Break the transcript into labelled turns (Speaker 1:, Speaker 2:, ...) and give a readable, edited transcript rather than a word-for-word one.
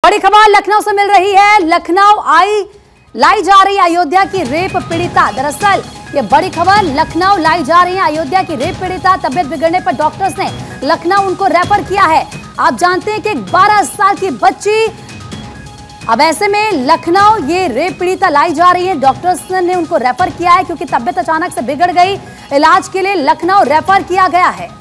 Speaker 1: बड़ी खबर लखनऊ से मिल रही है। लखनऊ लाई जा रही अयोध्या की रेप पीड़िता। दरअसल ये बड़ी खबर लखनऊ लाई जा रही है। अयोध्या की रेप पीड़िता तबियत बिगड़ने पर डॉक्टर्स ने लखनऊ उनको रेफर किया है। आप जानते हैं कि 12 साल की बच्ची, अब ऐसे में लखनऊ ये रेप पीड़िता लाई जा रही है। डॉक्टर्स ने उनको रेफर किया है क्योंकि तबियत अचानक से बिगड़ गई। इलाज के लिए लखनऊ रेफर किया गया है।